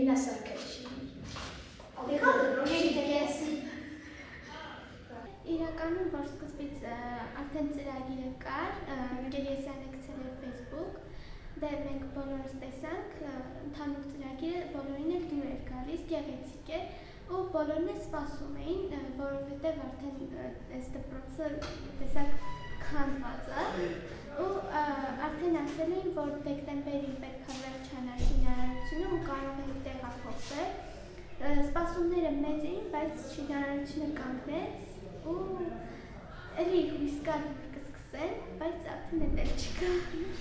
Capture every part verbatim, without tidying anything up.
ինասարկեში։ Իրականում որ սկզբից արդեն ծրագիրը կար, գերիեսյան եկցել էր Facebook, դե մենք բոլորս տեսանք, ընդհանուր ծրագիրը բոլորին էլ դուր էր գալիս, գեղեցիկ էր, ու բոլորն էլ սպասում էին, որովհետև արդեն այս դպրոցը տեսակ քանդված է, ու արդեն ասել էին, որ դեկտեմբերին պետք է վերջանա շինարարությունը ու կարող է տեղափոխվել, սպասումները մեծ էին, բայց շինարարությունը կանգնեց, ու էլի հույս կար որ կսկսեն, բայց արդեն էլ չկա։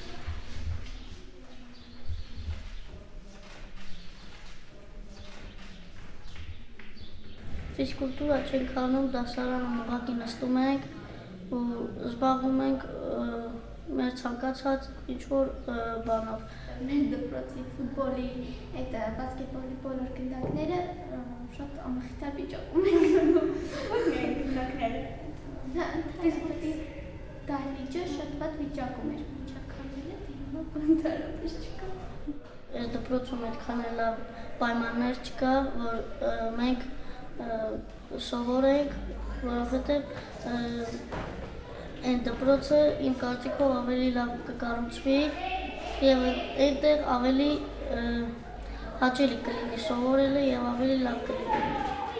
Ֆիզկուլտուրա չենք անում, դասարանում ուղղակի նստում ենք ու զբաղվում ենք մեր ցանկացած ինչ-որ բանով։ Մեր դպրոցի ֆուտբոլի, այդ բասկետբոլի բոլոր գնդակները շատ ամխիթար վիճակում են գնում։ Ո՞ր միայն գնդակները։ Ֆիզկուլտի դահլիճը շատ վատ վիճակում էր, մինչև քանդելը դիմը ընդհանրապես չկա։ Այս դպրոցում այդքան էլ լավ պայմաններ չկա, որ մենք սովորենք, որովհետև այն դպրոցը իմ կարծիքով ավելի լավ կկառուցվի և այնտեղ ավելի հաճելի կլինի սովորելը և ավելի լավ կլինի։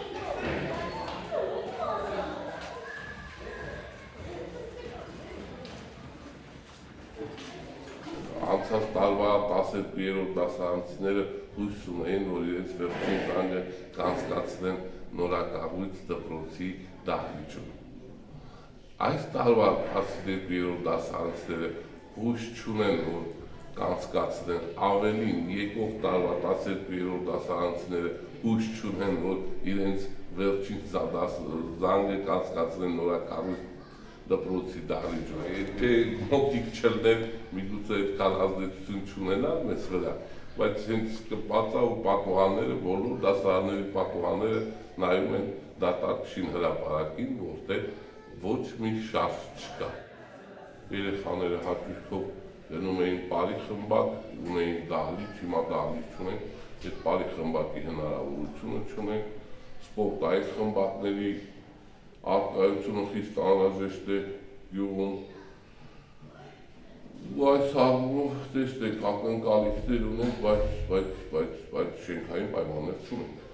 Անցած տարվա տասներկու դասարանցիները հույս ունեին, որ իրենց վերջին զանգը կանցկացնեն նորակառույց դպրոցի դահլիճում։ Այս տարվա տասներկու դասարանցիները հույս չունեն, որ կանցկացնեն, ավելին եկող տարվա տասներկու դասարանցիները հույս չունեն, որ իրենց վերջին զանգը կանցկացնեն նորակառույց դպրոցի դահլիճում։ Եթե մոտիկ չլներ, միգուցե այդքան ազդեցություն չունենար մեզ վրա, բայց հենց կպածա ու պատուհանները, բոլոր դասարանների պատուհանները նայում են դատարկ շինհրապարակին, որտեղ ոչ մի շարժ չկա։ Երեխաները հաճույքով գնում էին պարի խմբակ, ունեին դահլիճ, հիմա դահլիճ չունենք, այդ պարի խմբակի հնարավորությունը չունենք, սպորտային խմբակների արկայությունը խիստ անհրաժեշտ է գյուղում, ու այս առումով տեսնենք ակնկալիքներ ունենք, բայց շենքային պայմաններ չունենք։